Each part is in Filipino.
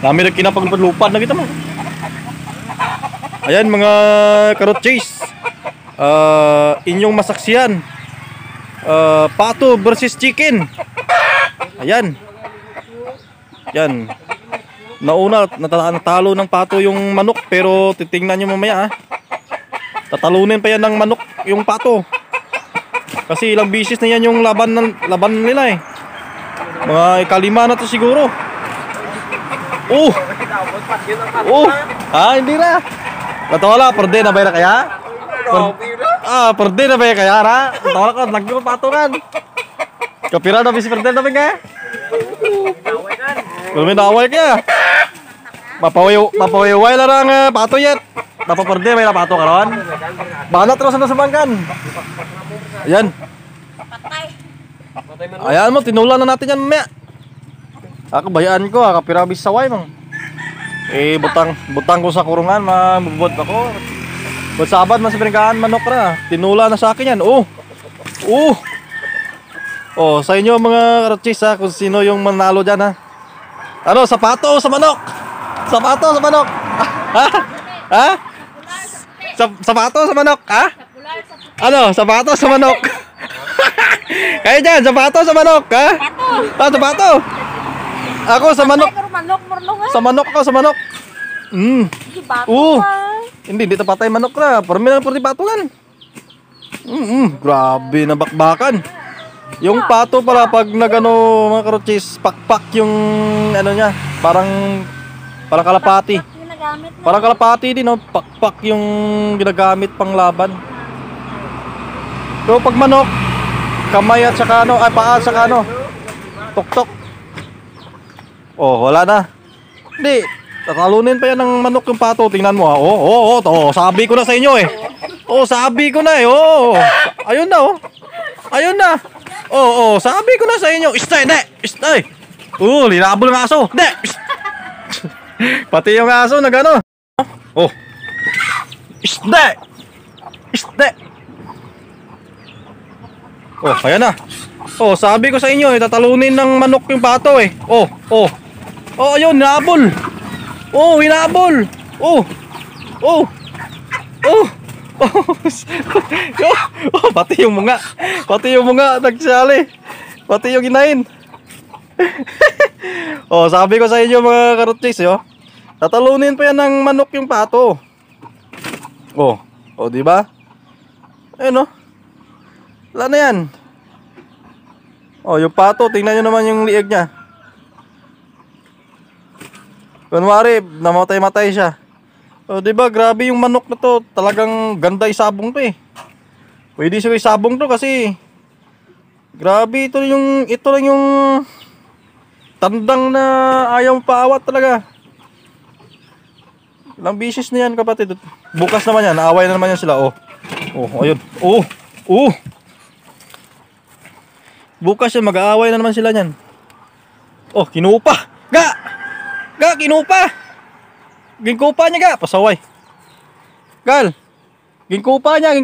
Dami na kinapagpalupad na kita mo. Ayan mga karotchis, inyong masaksiyan, pato versus chicken. Ayan. Yan. Nauna, natalo ng pato yung manok, pero titingnan nyo mamaya tatalunin pa yan ng manok yung pato. Kasi ilang bisis na yan yung laban nila eh. Mga ikalima na to siguro. Hindi na. Katola, perde na ba na kaya? Perde na ba kaya na? Katola ko, nagpapatungan. Kapira na bisi perde na ba kaya? Kung may naway kaya. Mapaway lang ang pato yan. Napaperde may napato karon. Banat terus na sabangkan. Ayan. Ayan mo, tinulan na natin yan mamaya. Bayaan ko, kapira bis saway mang. Butang ko sa kurungan, mabubot ako. But sabad man sa pinagkaan manok na. Tinula na sa akin yan. Sa inyo mga karotchis kung sino yung manalo dyan Ano, sapato sa manok. Sapato sa manok. Sapato sa manok, Ano, sapato sa manok. Kayo dyan, sapato sa manok, sapato. Ako sa manok. Sa manok ko, sa manok. Hindi, dito patay manok na. Parang purti patungan. Grabe na bakbakan. Yung pato pala pag nagano mga karotchis, pakpak yung ano niya, parang kalapati. Parang kalapati din, pakpak yung ginagamit pang laban. So pag manok, kamay at saka paa at saka tuktok. Wala na. Hindi, tatalunin pa yan ng manok yung pato. Tingnan mo sabi ko na sa inyo sabi ko na ayun na ayun na. Sabi ko na sa inyo. Istay. Linabol ng aso. Hindi. Pati yung aso nagano. Istay. Ayan na. Sabi ko sa inyo, tatalunin ng manok yung pato ayun, hinabol. Hinabol. Pati yung mga nagsali. Pati yung inahin. Sabi ko sa inyo mga karotchis, tatalunin pa yan ng manok yung pato. Di ba? Ayun wala na yan. Yung pato, tingnan nyo naman yung liig niya. Kunwari, namatay-matay siya. Di ba, grabe yung manok na to. Talagang ganda isabong to Pwede siya isabong to kasi grabe ito lang yung tandang na ayaw paawat talaga. Ilang bisis na yan kapatid. Bukas naman yan, naaway na naman yan sila. Ayun. Bukas yan, mag-aaway na naman sila niyan. Kinupa. Kinupa. Ginkupa niya pasaway. Ginkupa niya.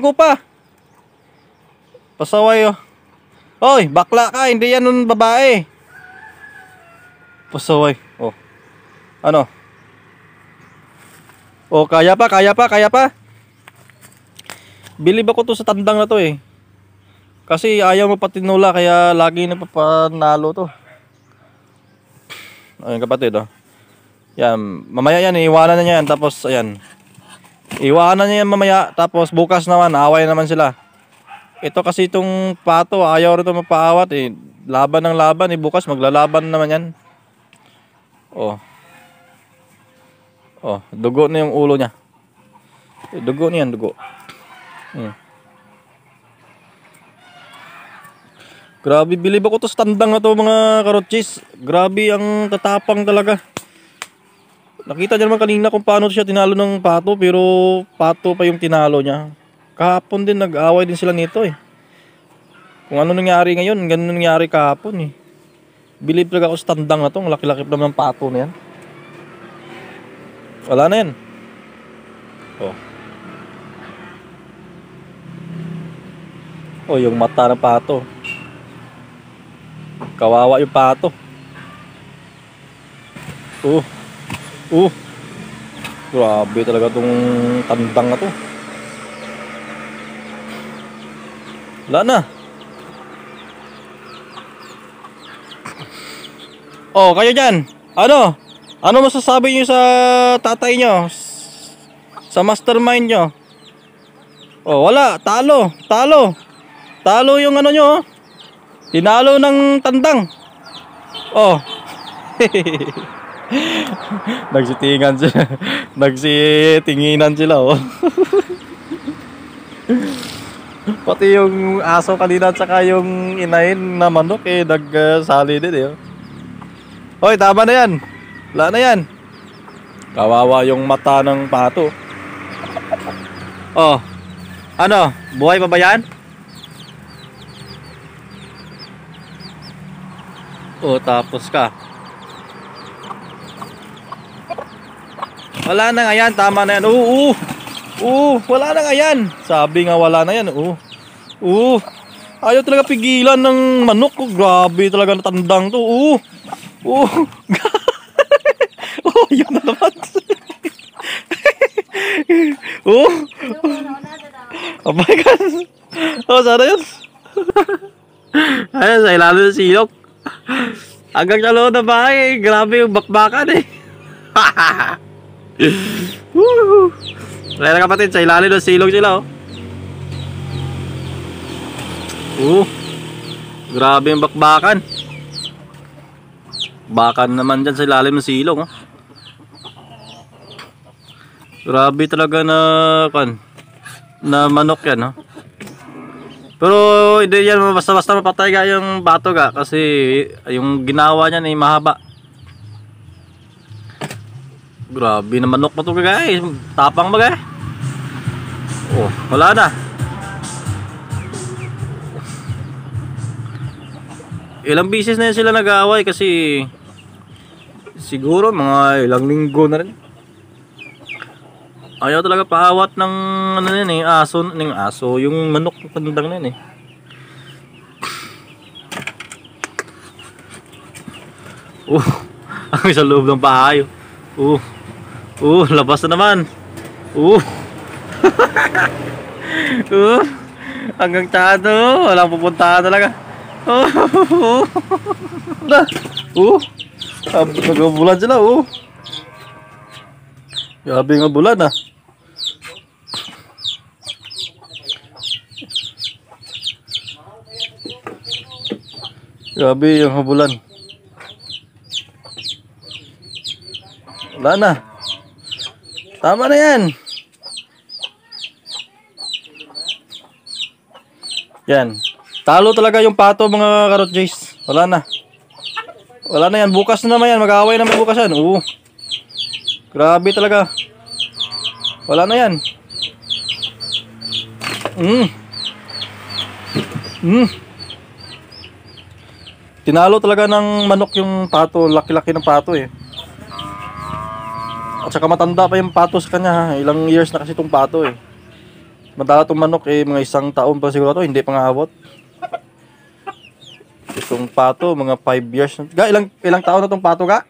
Pasaway Hoy, bakla ka, hindi yan nun babae. Pasaway. Ano? Kaya pa. Bilib ako to sa tandang na to Kasi ayaw mapatinula kaya lagi napapanalo to. Ayun kapatid Yan, mamaya yan iiwanan na niya yan tapos ayan. Iiwanan niya yan mamaya tapos bukas naman away naman sila. Ito kasi itong pato ayaw rito mapaawat Laban ng laban bukas maglalaban naman yan. Dugo na yung ulo niya. Dugo niyan, dugo. Grabe, bilib ako to sa tandang na to mga karotchis. Grabe ang tatapang talaga. Nakita niyo naman kanina kung paano siya tinalo ng pato, pero pato pa yung tinalo niya. Kahapon din nag-away din sila nito Kung ano nangyari ngayon, ganun nangyari kahapon Bilib talaga ako sa tandang na to. Ang laki-laki naman ng pato na yan. Wala na yan. Yung mata ng pato. Kawawa yung pato. Grabe talaga tong tandang na to. Wala na. Oh, kayo dyan. Ano? Ano masasabi nyo sa tatay nyo? Sa mastermind nyo? Oh, wala. Talo. Talo. Talo yung ano nyo. Tinalo ng tandang. Oh. Nagsitingan sila. Nagsitinginan sila, oh. Pati yung aso kanina at saka yung inahin na manok eh nagsali din eh. Hoy, tama na yan. Wala na yan. Kawawa yung mata ng pato. Oh. Ano? Buhay pa ba yan? Oh, tapos ka. Wala na nga yan. Tama na yan. Wala na nga yan. Sabi nga wala na yan. Ayaw talaga pigilan ng manok. Grabe talaga natandang to. Yun na naman. Oh my God. Sana yun. Ayun, sa ilalim ng silok. Hanggang sa loob ng bahay. Grabe yung bakbakan eh. Kaya na kapatid, sa ilalim ng silog sila, oh. Grabe yung bakbakan. Bakan naman dyan sa ilalim ng silog, oh. Grabe talaga na manok yan, oh. Pero hindi yan basta-basta mapatay ga yung bato ga, kasi yung ginawa niyan ay mahaba. Grabe na manok pa to guys. Tapang ba guys? Oh, wala na. Ilang bisis na yan sila nag-aaway kasi siguro mga ilang linggo na rin. Ayaw talaga paawat ng ano yan eh, aso, yung manok tandang na yan eh. Ang sa loob ng bahay. Labas na naman. Hanggang tsado. Walang pupuntahan talaga. Nag-bulan sila. Grabe nga bulan ah. Grabe yung habulan. Wala na. Tama na yan. Yan. Talo talaga yung pato mga Karot Jays. Wala na. Wala na yan. Bukas na naman yan. Mag-aaway naman bukas yan. Grabe talaga. Wala na yan. Tinalo talaga ng manok yung pato. Laki-laki ng pato eh. At saka matanda pa yung pato sa kanya ha. Ilang years na kasi itong pato eh. Matala itong manok eh, mga 1 taon pa siguro to. Hindi pa nga abot. Itong pato, mga 5 years. Ilang taon na itong pato ka?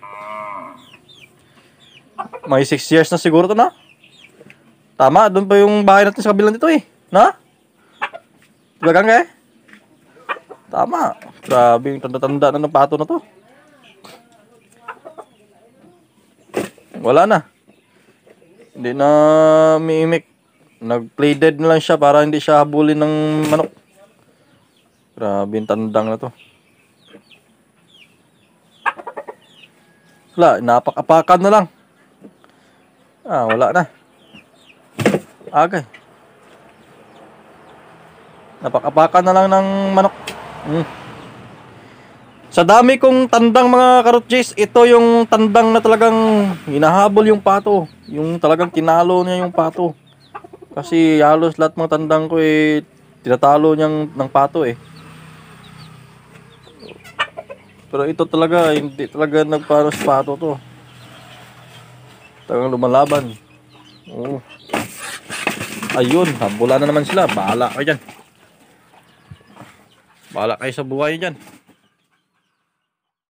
May 6 years na siguro to na. Tama, doon pa yung bahay natin sa kabilang dito eh. Na? Talagang ka eh? Tama. Grabe yung tanda-tanda na ng pato na to. Wala na. Hindi na mimik. Nag-play dead na lang siya para hindi siya habulin ng manok. Grabe yung tandang na to. Wala, napak-apakan na lang. Wala na. Agay. Napak-apakan na lang ng manok. Sa dami kong tandang mga Karot Jays, ito yung tandang na talagang hinahabol yung pato. Yung talagang tinalo niya yung pato. Kasi halos lahat mga tandang ko eh tinatalo niyang ng pato eh. Pero ito talaga, hindi talaga nagpano sa pato to. Talagang lumalaban. Ayun, habula na naman sila. Bahala kayo dyan. Bahala kayo sa buhay dyan.